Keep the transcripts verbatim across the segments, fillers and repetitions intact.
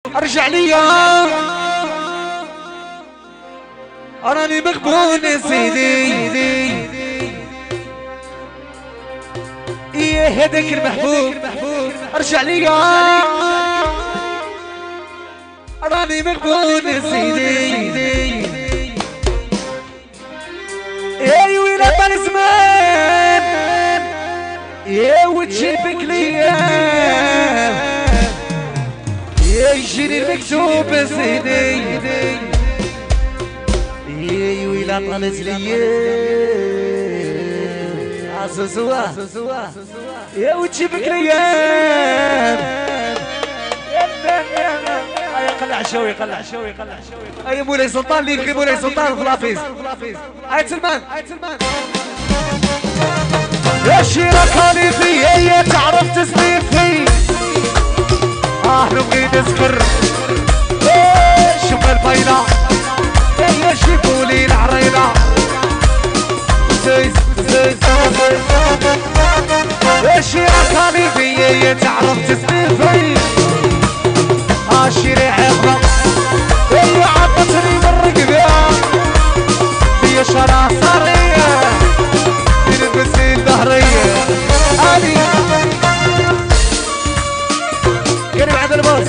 ارجع ليا راني مغبون يا سيدي ايه هذاك المحبوب ارجع ليا راني مغبون يا سيدي ايه وين طال زمان ايه وتجيبك ليا ايه يجيني المكتوب يا سيدي ايه ويلا طالت ليا عزوزوا يا وتجيبك ليام يا قلع شوي قلع شوي قلع شوي اي مولاي سلطان اللي يبغي مولاي سلطان في لافيز اي سلمان اي سلمان يا شيرة فيا يا تعرف تسبيح في اه نبغي نسكر شوف البيضة يا شيفولي العريضة زيز زيز يا شيرة فيا يا تعرف تسبيح في اه شيري عقبة يا عطتني من رقبة هي شرع صارية تلبسي الظهرية هادي قالي بعد الباص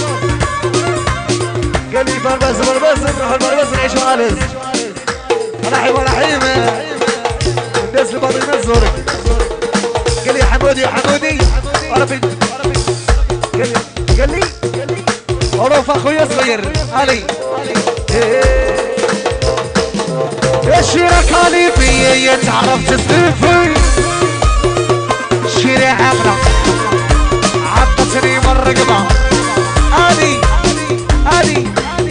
قالي بربس بربس نروح البربس نعيش خالص رحيم رحيم الناس اللي باطي نزورك قالي يا حمودي يا حمودي عرفي قالي قالي عروف اخويا صغير علي يا شيرة لي فيا يا تعرف تسلفي شيرة عقلة عطتني من الرقبة هادي هادي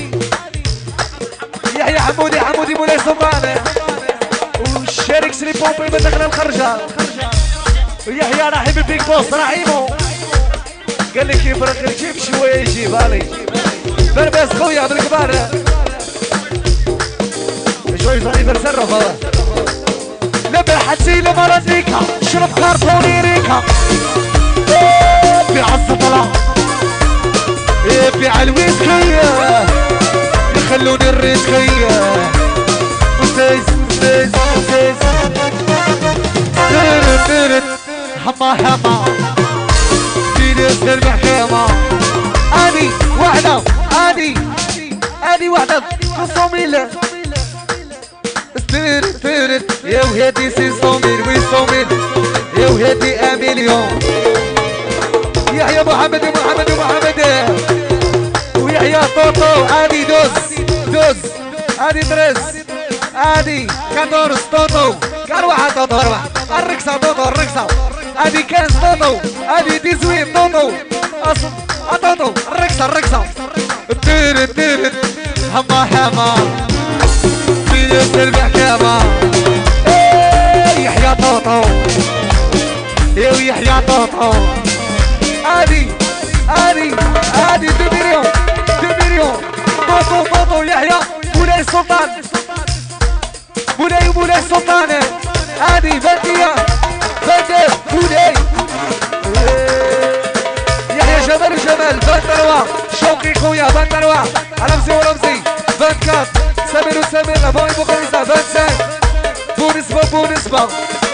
يحيى حمودي حمودي مولاي سلطان والشارك سلي بومبي بدخل الخرجة ويحيى رحيم البيك بوس رحيمو قال لي كيف رقل جيب شوية يجيب هالي بربس خويا بالكبار شوي صغير برسره خلاص لما حتي لما رديكا شرب كارتوني ريكا بيع السطلة بيع الويسكية يخلوني الريسكية وزيز زيز زيز ترد ترد حما حما جينيس المحكمة اني وحدة اني اني وحدة قصوميلة ترد ترد يا وهادي سي صوميل وي صوميل يا وهادي اميليون يحيى محمد محمد محمد ويحيى طوطو اني دوز دوز اني دريس اني كاتورس طوطو كان واحد طوطو اربع الرقصة طوطو الرقصة اني كان طوطو اني ديزوين طوطو اصل طوطو الرقصة الرقصة ترد ترد حما حما في المحكمة ايه يحيى طوطو ايه ويحيى طوطو ادي ادي ادي دو مليون دو مليون طوطو طوطو يحيى مولاي السلطان مولاي مولاي السلطان ادي بلدية بلدة مولاي يحيى جمال جمال بندروا شوقي خويا بندروا رمزي ورمزي بنكات سمير وسمير ابوي بخمسة بنسان بونسبة بونسبة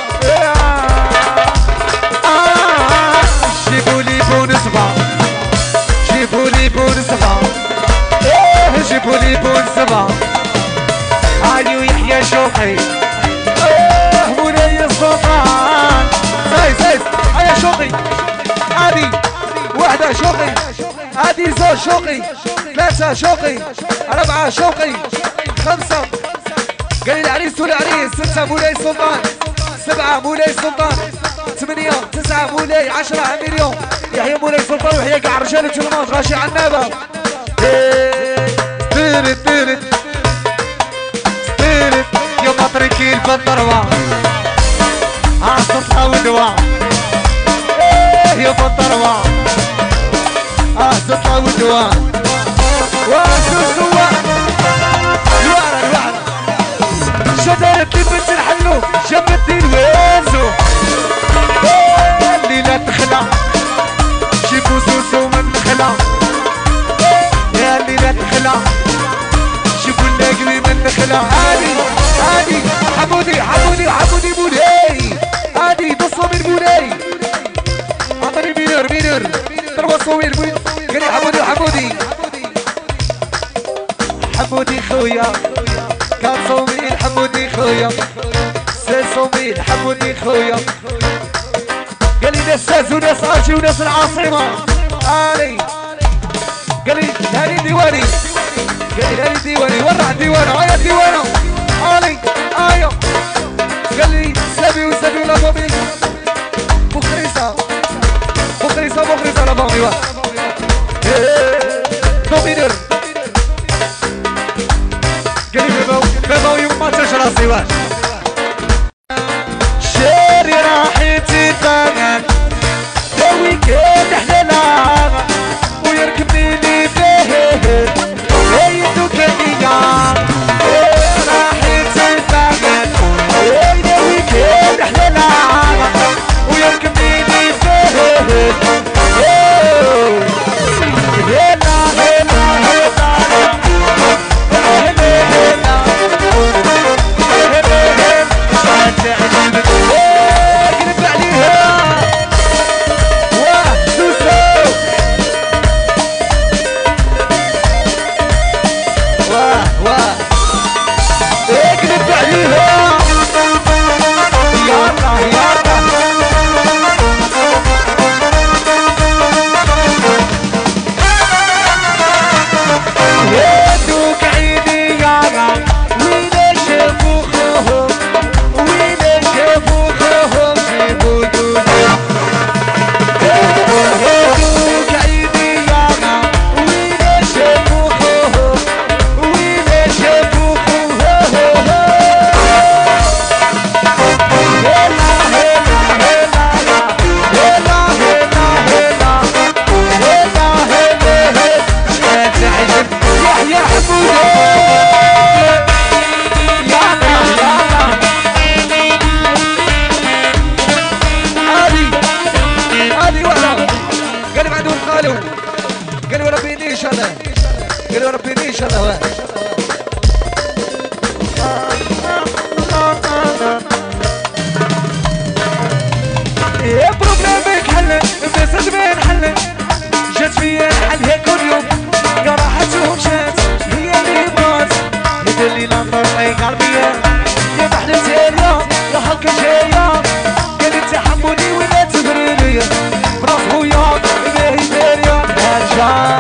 جيبولي بونسبة جيبولي بونسبة جيبولي بونسبة علي يحيى شوقي مولاي السلطان زايز زايز هيا شوقي هادي واحدة شوقي هادي زوج شوقي ثلاثة شوقي أربعة شوقي خمسة قال لي العريس والعريس ستة مولاي سلطان سبعة مولاي سلطان ثمانية تسعة مولاي عشرة مليون يحيى مولاي سلطان ويحيى كاع رجال الجلمات غاشي عنابة ترد ترد ترد يا مطريكي البندروة عالسطحة ودواء يا بندروة عالسطحة ودواء واسوسوا الوعرة الوعرة شدرت لي بنت الحلو جابت لي الوازو الليلة تخلع جيبوا سوسو من خلع النخلة شوفوا النقلي من النخلة هادي هادي حمودي حمودي حمودي بولاي هادي بصوا من بولاي عطني مينر مينر ضربوا الصوير قالي حمودي حمودي حمودي خويا كان صوميل حمودي خويا سي صوميل حمودي خويا قالي ناس ساز وناس ارجي وناس العاصمة علي قالي هاني ديواني قالي هاني ديواني ورع ديوانه هيا ديوانه علي ايا قالي سابي وسابي ولا بوبي بخريصة بخريصة بخريصة لا بوبي واه دومينر قالي بيباو بيباو يوم ما تنش راسي واه شاري راحتي فاقد دوي كيف احلى ويركبني لي فيه هيدو كنيا راحتي فاقد دوي كيف احلى ويركبني لي فيه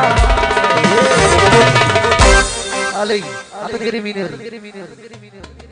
علي اعطيني غير مينير